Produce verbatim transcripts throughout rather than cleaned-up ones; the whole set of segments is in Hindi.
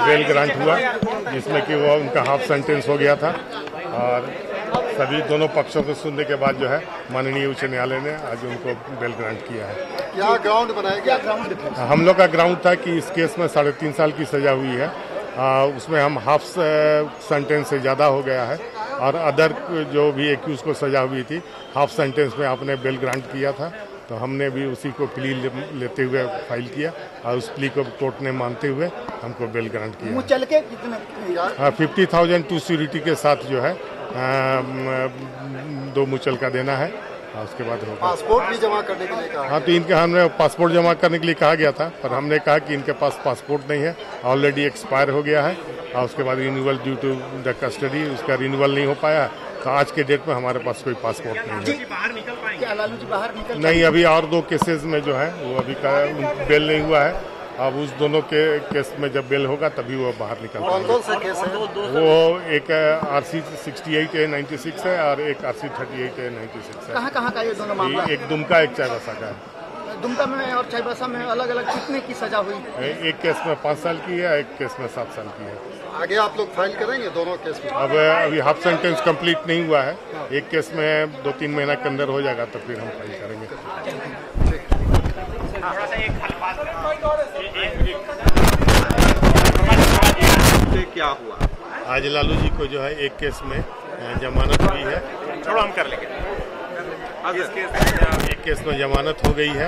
बेल ग्रांट हुआ, जिसमें कि वो उनका हाफ सेंटेंस हो गया था और सभी दोनों पक्षों को सुनने के बाद जो है माननीय उच्च न्यायालय ने आज उनको बेल ग्रांट किया है। क्या ग्राउंड बनाया गया? हम लोग का ग्राउंड था कि इस केस में साढ़े तीन साल की सजा हुई है, आ, उसमें हम हाफ सेंटेंस से ज़्यादा हो गया है और अदर जो भी एक्यूज को सजा हुई थी हाफ सेंटेंस में आपने बेल ग्रांट किया था, तो हमने भी उसी को प्ली लेते हुए फाइल किया और उस प्ली को कोर्ट ने मानते हुए हमको बेल ग्रांट किया। मुचल के कितने? हाँ, फिफ्टी थाउजेंड टू सिक्योरिटी के साथ जो है आ, दो मुचल का देना है। हाँ, उसके बाद होगा। पासपोर्ट भी जमा करने के लिए कहा? हाँ, तो इनके हमने पासपोर्ट जमा करने के लिए कहा गया था, पर हमने कहा कि इनके पास पासपोर्ट नहीं है, ऑलरेडी एक्सपायर हो गया है और उसके बाद renewal due to the custody उसका रिन्यूअल नहीं हो पाया, तो आज के डेट में हमारे पास कोई पासपोर्ट नहीं है। बाहर निकल पाएंगे? क्या लालू जी बाहर निकल? नहीं, अभी और दो केसेस में जो है वो अभी का बेल नहीं हुआ है। अब उस दोनों के केस में जब बेल होगा तभी वो बाहर निकल पाएंगे। कौन सा केस है? वो एक R C sixty eight A ninety six है और एक R C thirty eight A ninety six है। कहाँ कहाँ का ये दोनों मामला? एक दुमका, एक चाईबासा का है। दुमका में और चाईबासा में अलग अलग कितने की सजा हुई? एक केस में पाँच साल की है, एक केस में सात साल की है। आगे आप लोग फाइल करेंगे दोनों केस में? अब अभी हाफ सेंटेंस कंप्लीट नहीं हुआ है, एक केस में दो तीन महीना के अंदर हो जाएगा तो फिर हम फाइल करेंगे। क्या हुआ आज लालू जी को जो है एक केस में जमानत हुई है। छोड़ो, हम कर लेंगे। एक केस में जमानत हो गई है।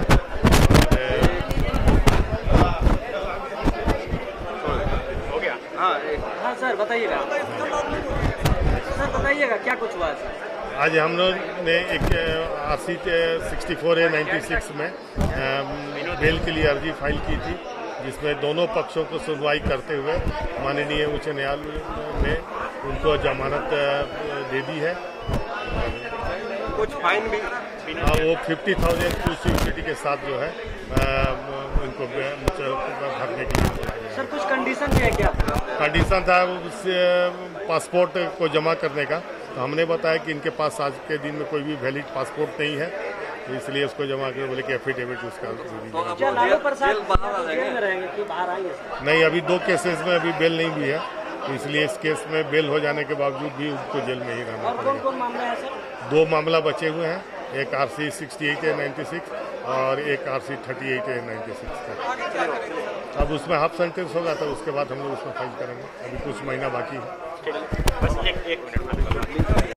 हो गया? हाँ हाँ सर बताइएगा, सर बताइएगा क्या कुछ हुआ? आज हम लोग ने एक R C sixty four A ninety six में बेल के लिए अर्जी फाइल की थी, जिसमें दोनों पक्षों को सुनवाई करते हुए माननीय उच्च न्यायालय ने उनको जमानत दे दी है। कुछ फाइन भी? हाँ, वो फिफ्टी थाउजेंड टू सिक्योरिटी के साथ जो है उनको भरने के लिए। सर कुछ कंडीशन है क्या? कंडीशन था उस पासपोर्ट को जमा करने का, तो हमने बताया कि इनके पास आज के दिन में कोई भी वैलिड पासपोर्ट नहीं है, तो इसलिए उसको जमा कर बोले कि एफिडेविट उसका तो क्या लालू प्रसाद जेल में रहेंगे कि बाहर आएंगे? नहीं, अभी दो केसेस में अभी बेल नहीं हुई है, तो इसलिए इस केस में बेल हो जाने के बावजूद भी उनको जेल में ही रहना और कौन कौन मामला है सर? दो मामला बचे हुए हैं, एक R C sixty eight A ninety six और एक R C thirty eight A ninety six का। अब उसमें हाफ सेंटेंस होगा तो उसके बाद हम लोग उसमें फाइल करेंगे, अभी कुछ महीना बाकी है। बस एक एक मिनट